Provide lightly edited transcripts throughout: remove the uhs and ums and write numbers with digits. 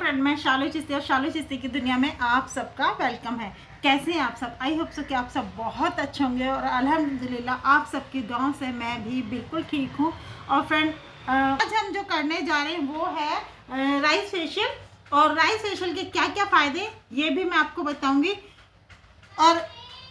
Friend, मैं शालू चिश्ती और शालू चिश्ती की दुनिया में आप सबका वेलकम है। कैसे हैं आप सब? आई होप सो कि आप सब बहुत अच्छे होंगे और अल्हम्दुलिल्लाह आप सबकी दुआओं से मैं भी बिल्कुल ठीक हूँ। और फ्रेंड, आज हम जो करने जा रहे हैं वो है राइस फेशियल। और राइस फेशियल के क्या क्या फ़ायदे ये भी मैं आपको बताऊँगी। और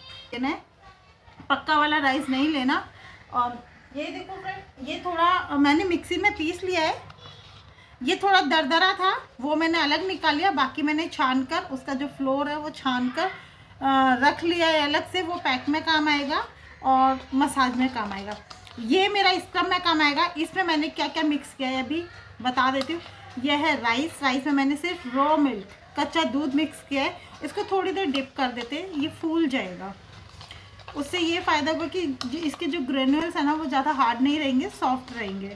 पक्का वाला राइस नहीं लेना। और ये देखो फ्रेंड, ये थोड़ा मैंने मिक्सी में पीस लिया है। ये थोड़ा दरदरा था, वो मैंने अलग निकाल लिया। बाकी मैंने छान कर उसका जो फ्लोर है वो छान कर रख लिया है अलग से। वो पैक में काम आएगा और मसाज में काम आएगा। ये मेरा स्क्रब में काम आएगा। इसमें मैंने क्या क्या मिक्स किया है अभी बता देती हूँ। यह है राइस में मैंने सिर्फ रॉ मिल्क, कच्चा दूध मिक्स किया है। इसको थोड़ी देर डिप कर देते हैं, ये फूल जाएगा। उससे ये फ़ायदा होगा कि इसके जो ग्रेन्यूल्स है ना वो ज़्यादा हार्ड नहीं रहेंगे, सॉफ्ट रहेंगे।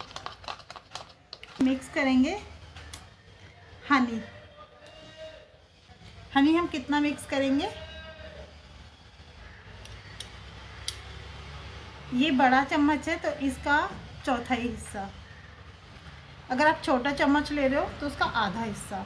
मिक्स करेंगे हनी हम कितना मिक्स करेंगे? ये बड़ा चम्मच है तो इसका चौथाई हिस्सा। अगर आप छोटा चम्मच ले रहे हो तो उसका आधा हिस्सा।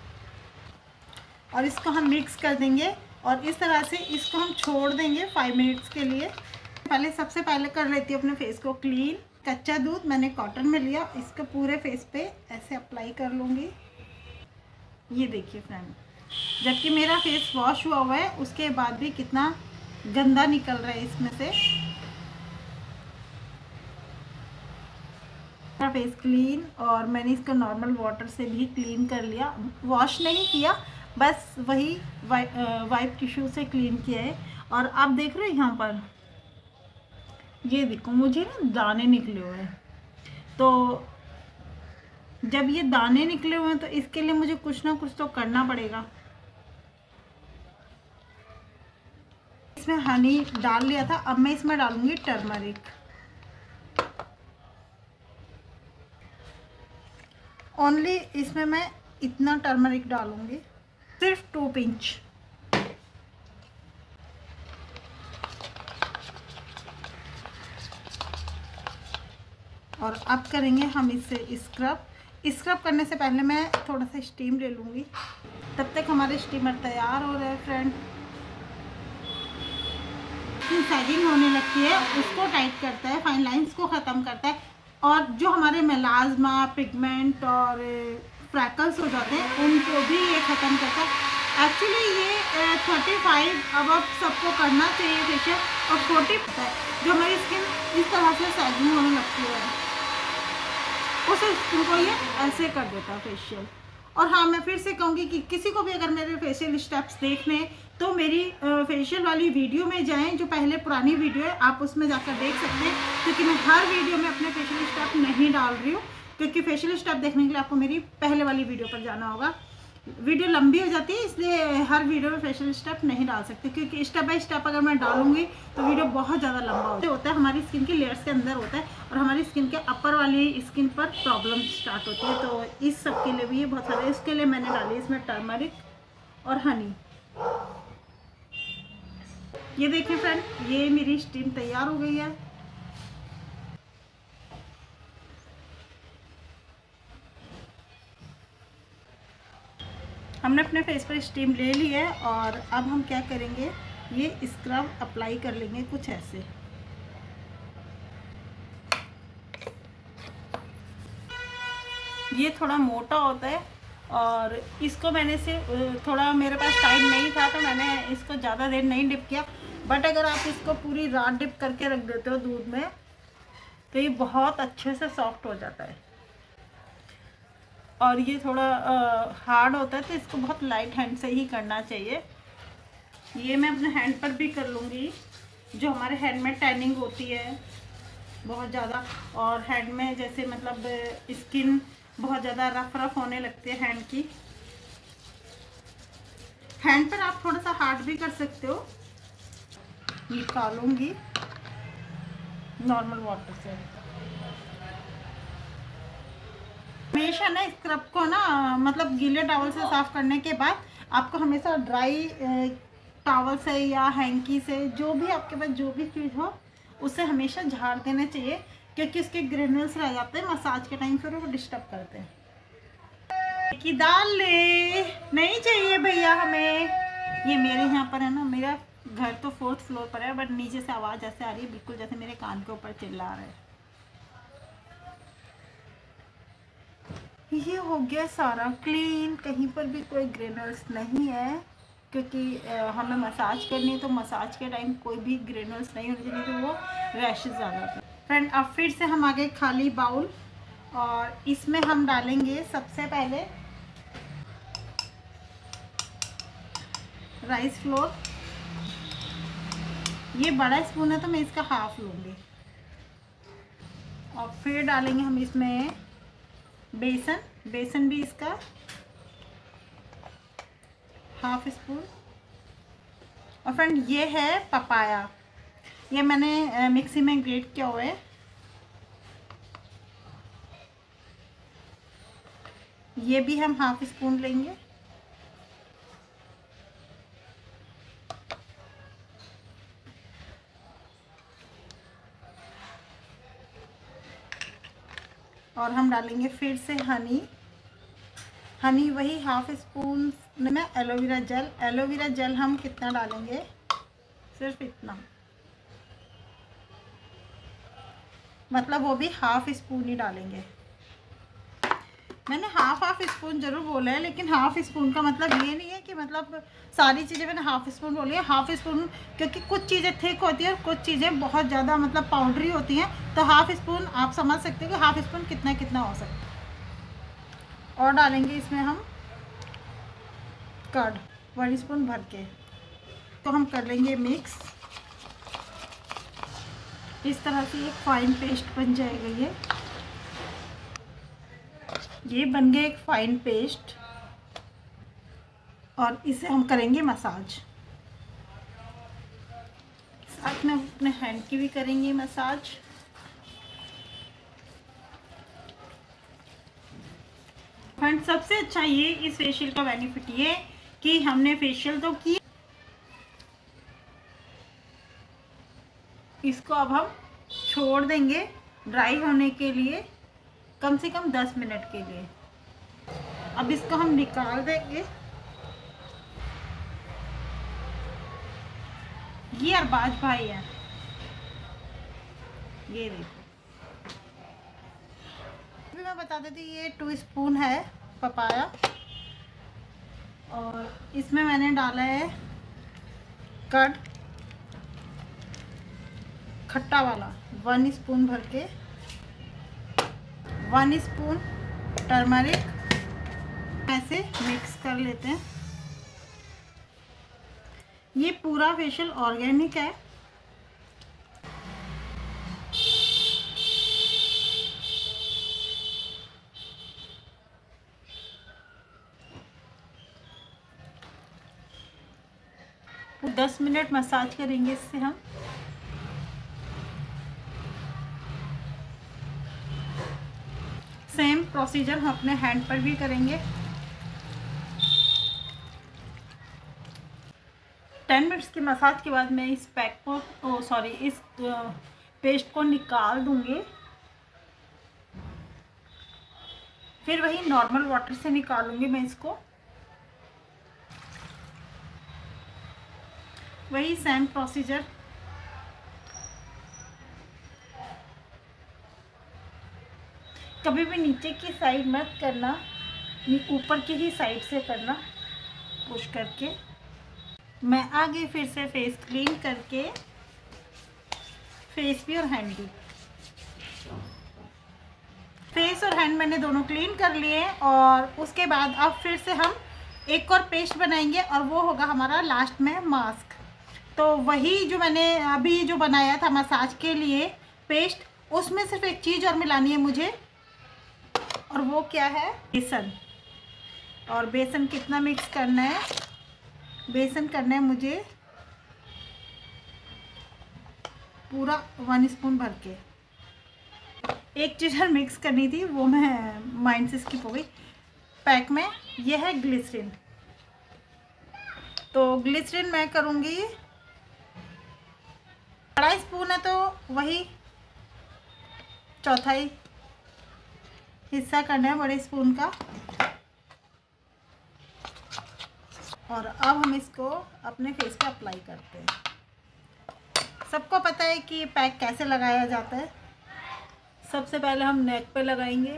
और इसको हम मिक्स कर देंगे और इस तरह से इसको हम छोड़ देंगे 5 मिनट्स के लिए। सबसे पहले कर लेती हूँ अपने फेस को क्लीन। कच्चा दूध मैंने कॉटन में लिया, इसको पूरे फेस पे ऐसे अप्लाई कर लूँगी। ये देखिए फ्रेंड, जबकि मेरा फेस वॉश हुआ हुआ है उसके बाद भी कितना गंदा निकल रहा है इसमें से। मेरा फेस क्लीन, और मैंने इसको नॉर्मल वाटर से भी क्लीन कर लिया। वॉश नहीं किया, बस वही वाइप टिश्यू से क्लीन किया है। और आप देख रहे हो यहाँ पर, ये देखो मुझे ना दाने निकले हुए हैं। तो जब ये दाने निकले हुए हैं तो इसके लिए मुझे कुछ ना कुछ तो करना पड़ेगा। इसमें हनी डाल लिया था, अब मैं इसमें डालूंगी टर्मरिक। ओनली इसमें मैं इतना टर्मरिक डालूंगी, सिर्फ 2 पिंच। और अब करेंगे हम इससे स्क्रब करने से पहले मैं थोड़ा सा स्टीम ले लूँगी। तब तक हमारे स्टीमर तैयार हो रहे हैं फ्रेंड। सैगिंग होने लगती है उसको टाइट करता है, फाइन लाइंस को ख़त्म करता है। और जो हमारे मेलाज्मा, पिगमेंट और फ्रैकल्स हो जाते हैं उनको भी ये ख़त्म करता है। एक्चुअली ये 35 अब सबको करना चाहिए फेशियल। और 40 पता है जो हमारी स्किन इस तरह से सैगिंग होने लगती है उस स्किन को ये ऐसे कर देता है फेशियल। और हाँ, मैं फिर से कहूँगी कि किसी को भी अगर मेरे फेशियल स्टेप्स देखने हैं तो मेरी फेशियल वाली वीडियो में जाएं। जो पहले पुरानी वीडियो है आप उसमें जाकर देख सकते हैं, क्योंकि मैं हर वीडियो में अपने फेशियल स्टेप नहीं डाल रही हूँ। क्योंकि फेशियल स्टेप देखने के लिए आपको मेरी पहले वाली वीडियो पर जाना होगा। वीडियो लंबी हो जाती है, इसलिए हर वीडियो में फेशियल स्टेप नहीं डाल सकती, क्योंकि स्टेप बाय स्टेप अगर मैं डालूंगी तो वीडियो बहुत ज़्यादा लंबा होता है। हमारी स्किन की लेयर्स के अंदर होता है और हमारी स्किन के अपर वाली स्किन पर प्रॉब्लम स्टार्ट होती है। तो इस सब के लिए भी ये बहुत सारा, इसके लिए मैंने डाली इसमें टर्मरिक और हनी। ये देखिए फ्रेंड, ये मेरी स्टीम तैयार हो गई है। हमने अपने फेस पर स्टीम ले ली है और अब हम क्या करेंगे, ये स्क्रब अप्लाई कर लेंगे कुछ ऐसे। ये थोड़ा मोटा होता है और इसको मैंने से थोड़ा, मेरे पास टाइम नहीं था तो मैंने इसको ज़्यादा देर नहीं डिप किया। बट अगर आप इसको पूरी रात डिप करके रख देते हो दूध में तो ये बहुत अच्छे से सॉफ्ट हो जाता है। और ये थोड़ा हार्ड होता है तो इसको बहुत लाइट हैंड से ही करना चाहिए। ये मैं अपने हैंड पर भी कर लूँगी। जो हमारे हैंड में टैनिंग होती है बहुत ज़्यादा, और हैंड में जैसे मतलब स्किन बहुत ज़्यादा रफ होने लगती है हैंड की। हैंड पर आप थोड़ा सा हार्ड भी कर सकते हो। निकालूंगी नॉर्मल वाटर से। हमेशा ना स्क्रब को ना मतलब गीले टॉवल से साफ़ करने के बाद आपको हमेशा ड्राई टॉवल से या हैंकी से, जो भी आपके पास जो भी चीज़ हो उससे हमेशा झाड़ देना चाहिए, क्योंकि उसके ग्रेन्यूल्स रह जाते हैं मसाज के टाइम, फिर वो डिस्टर्ब करते हैं। की दाल ले नहीं चाहिए भैया हमें। ये मेरे यहाँ पर है ना, मेरा घर तो 4th फ्लोर पर है, बट नीचे से आवाज़ ऐसे आ रही है बिल्कुल जैसे मेरे कान के ऊपर चिल्ला रहा है। ये हो गया सारा क्लीन, कहीं पर भी कोई ग्रेनुल्स नहीं है, क्योंकि हमें मसाज करनी है तो मसाज के टाइम कोई भी ग्रेनुल्स नहीं होने चाहिए, तो वो रैशेज आ जाते हैं। फ्रेंड अब फिर से हम आ गए खाली बाउल, और इसमें हम डालेंगे सबसे पहले राइस फ्लोर। ये बड़ा स्पून है तो मैं इसका हाफ लूँगी। और फिर डालेंगे हम इसमें बेसन, बेसन भी इसका हाफ स्पून। और फ्रेंड ये है पपाया, ये मैंने मिक्सी में ग्रेट किया हुआ है। ये भी हम हाफ स्पून लेंगे। और हम डालेंगे फिर से हनी, हनी वही हाफ स्पून में। एलोवेरा जेल, एलोवेरा जेल हम कितना डालेंगे, सिर्फ इतना, मतलब वो भी हाफ स्पून ही डालेंगे। मैंने हाफ स्पून जरूर बोला है, लेकिन हाफ स्पून का मतलब ये नहीं है कि मतलब सारी चीज़ें मैंने हाफ स्पून बोली है। हाफ स्पून क्योंकि कुछ चीज़ें थिक होती है और कुछ चीज़ें बहुत ज़्यादा मतलब पाउडरी होती हैं, तो हाफ स्पून आप समझ सकते हो कि हाफ स्पून कितना कितना हो सकता है। और डालेंगे इसमें हम कर्ड 1 स्पून भर के, तो हम कर लेंगे मिक्स। इस तरह से एक फाइन पेस्ट बन जाएगा। ये बन गया एक फाइन पेस्ट, और इसे हम करेंगे मसाज। साथ में अपने हैंड की भी करेंगे मसाज। फ्रेंड सबसे अच्छा ये इस फेशियल का बेनिफिट ये कि हमने फेशियल तो की, इसको अब हम छोड़ देंगे ड्राई होने के लिए, कम से कम 10 मिनट के लिए। अब इसको हम निकाल देंगे। ये अरबाज भाई है, ये देखो। अभी मैं बता देती, ये 2 स्पून है पपाया, और इसमें मैंने डाला है कर्ड खट्टा वाला 1 स्पून भर के, 1 स्पून टर्मरिक। ऐसे मिक्स कर लेते हैं। ये पूरा फेशियल ऑर्गेनिक है। वो 10 मिनट मसाज करेंगे इससे हम। सेम प्रोसीजर हम अपने हैंड पर भी करेंगे। 10 मिनट्स की मसाज के बाद मैं इस पैक को इस पेस्ट को निकाल दूंगी। फिर वही नॉर्मल वाटर से निकालूंगी मैं इसको। वही सेम प्रोसीजर। कभी भी नीचे की साइड मत करना, ऊपर की ही साइड से करना पुश करके। मैं आगे फिर से फेस क्लीन करके, फेस भी और हैंड भी, फेस और हैंड मैंने दोनों क्लीन कर लिए। और उसके बाद अब फिर से हम एक और पेस्ट बनाएंगे, और वो होगा हमारा लास्ट में मास्क। तो वही जो मैंने अभी जो बनाया था मसाज के लिए पेस्ट, उसमें सिर्फ एक चीज़ और मिलानी है मुझे, और वो क्या है, बेसन। और बेसन कितना मिक्स करना है, बेसन करना है मुझे पूरा 1 स्पून भर के। एक चीज़ और मिक्स करनी थी, वो मैं माइंड से स्किप हो गई। पैक में ये है ग्लिसरीन, तो ग्लिसरीन मैं करूँगी, बड़ा स्पून है तो वही चौथाई हिस्सा करना है बड़े स्पून का। और अब हम इसको अपने फेस पे अप्लाई करते हैं। सबको पता है कि पैक कैसे लगाया जाता है। सबसे पहले हम नेक पे लगाएंगे,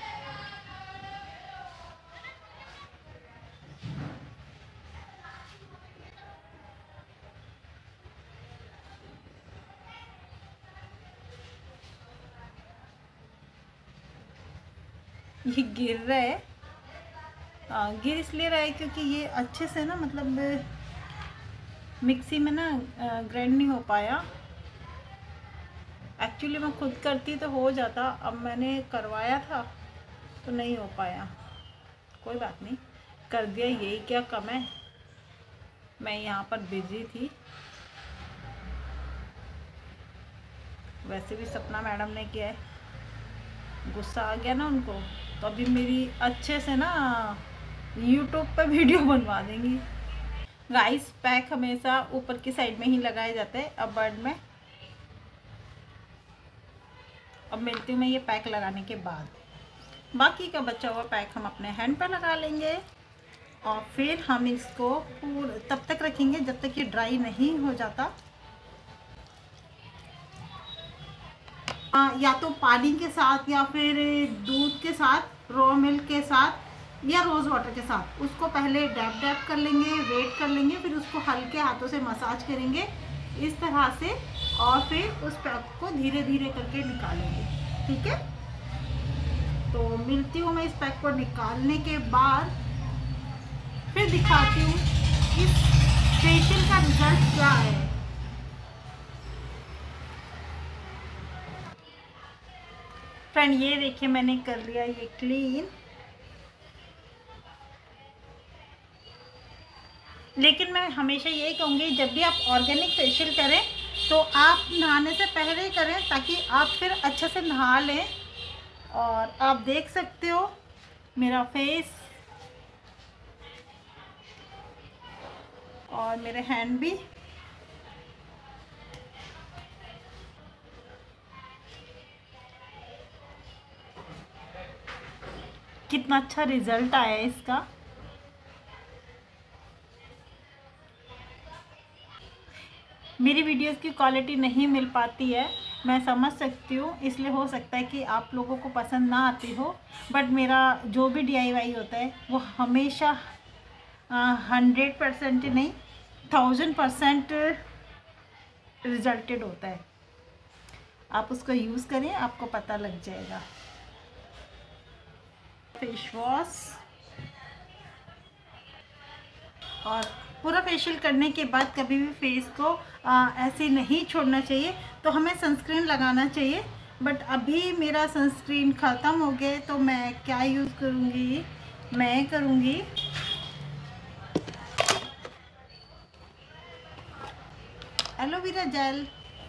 ये गिर रहा है, गिर इसलिए रहा है क्योंकि ये अच्छे से ना मतलब मिक्सी में ना ग्राइंड नहीं हो पाया। एक्चुअली मैं खुद करती तो हो जाता, अब मैंने करवाया था तो नहीं हो पाया। कोई बात नहीं, कर दिया, यही क्या कम है। मैं यहाँ पर बिजी थी, वैसे भी सपना मैडम ने किया है, गुस्सा आ गया ना उनको, तो अभी मेरी अच्छे से ना यूट्यूब पे वीडियो बनवा देंगी। गाइस, पैक हमेशा ऊपर की साइड में ही लगाया जाता है अबर्ड में। अब मिलती हूँ मैं ये पैक लगाने के बाद। बाकी का बचा हुआ पैक हम अपने हैंड पर लगा लेंगे और फिर हम इसको पूरा तब तक रखेंगे जब तक ये ड्राई नहीं हो जाता। या तो पानी के साथ या फिर दूध के साथ, रॉ मिल्क के साथ या रोज़ वाटर के साथ उसको पहले डैप डैप कर लेंगे, वेट कर लेंगे, फिर उसको हल्के हाथों से मसाज करेंगे इस तरह से, और फिर उस पैक को धीरे धीरे करके निकालेंगे। ठीक है, तो मिलती हूँ मैं इस पैक को निकालने के बाद, फिर दिखाती हूँ इस फेशियल का रिजल्ट क्या है। फ्रेंड, ये देखिए मैंने कर लिया ये क्लीन, लेकिन मैं हमेशा यही कहूँगी जब भी आप ऑर्गेनिक फेशियल करें तो आप नहाने से पहले करें, ताकि आप फिर अच्छे से नहा लें। और आप देख सकते हो मेरा फेस और मेरे हैंड भी। कितना अच्छा रिजल्ट आया है इसका। मेरी वीडियोस की क्वालिटी नहीं मिल पाती है, मैं समझ सकती हूँ, इसलिए हो सकता है कि आप लोगों को पसंद ना आती हो, बट मेरा जो भी DIY होता है वो हमेशा 100% नहीं 1000% रिजल्टेड होता है। आप उसको यूज़ करें, आपको पता लग जाएगा। फेस वॉश, और पूरा फेशियल करने के बाद कभी भी फेस को ऐसे नहीं छोड़ना चाहिए, तो हमें सनस्क्रीन लगाना चाहिए। बट अभी मेरा सनस्क्रीन ख़त्म हो गया, तो मैं क्या यूज़ करूँगी, मैं करूँगी एलोवेरा जेल।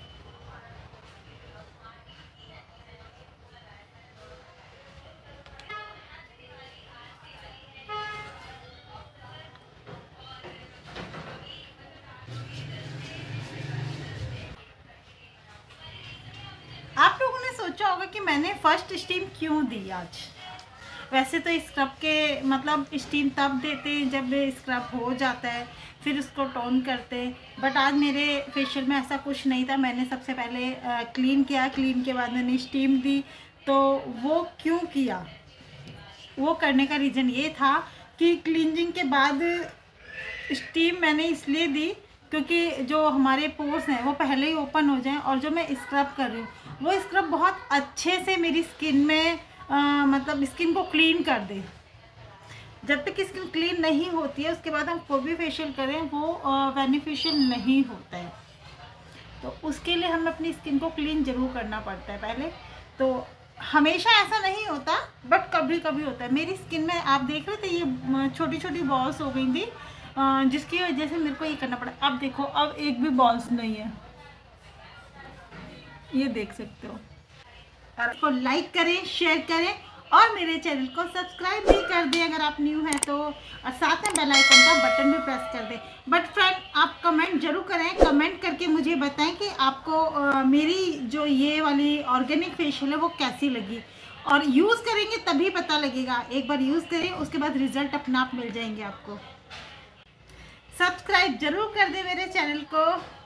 आप लोगों ने सोचा होगा कि मैंने फर्स्ट स्टीम क्यों दी आज। वैसे तो स्क्रब के मतलब स्टीम तब देते हैं जब स्क्रब हो जाता है, फिर उसको टोन करते हैं, बट आज मेरे फेशियल में ऐसा कुछ नहीं था। मैंने सबसे पहले क्लीन किया, क्लीन के बाद मैंने स्टीम दी। तो वो क्यों किया, वो करने का रीज़न ये था कि क्लींजिंग के बाद स्टीम मैंने इसलिए दी क्योंकि जो हमारे पोर्स हैं वो पहले ही ओपन हो जाएं, और जो मैं स्क्रब कर रही हूँ वो स्क्रब बहुत अच्छे से मेरी स्किन में मतलब स्किन को क्लीन कर दे। जब तक स्किन क्लीन नहीं होती है उसके बाद हम कोई भी फेशियल करें वो बेनिफिशियल नहीं होता है। तो उसके लिए हमें अपनी स्किन को क्लीन ज़रूर करना पड़ता है पहले। तो हमेशा ऐसा नहीं होता, बट कभी कभी होता है। मेरी स्किन में आप देख रहे थे ये छोटी छोटी बॉल्स हो गई थी, जिसकी वजह से मेरे को ये करना पड़ा। अब देखो, अब एक भी बॉल्स नहीं है, ये देख सकते हो। और इसको लाइक करें, शेयर करें और मेरे चैनल को सब्सक्राइब भी कर दें अगर आप न्यू हैं तो, और साथ में बेल आइकन का बटन भी प्रेस कर दें। बट फ्रेंड, आप कमेंट जरूर करें, कमेंट करके मुझे बताएं कि आपको मेरी जो ये वाली ऑर्गेनिक फेशियल है वो कैसी लगी। और यूज़ करेंगे तभी पता लगेगा, एक बार यूज़ करें उसके बाद रिजल्ट अपने आप मिल जाएंगे आपको। सब्सक्राइब जरूर कर दे मेरे चैनल को।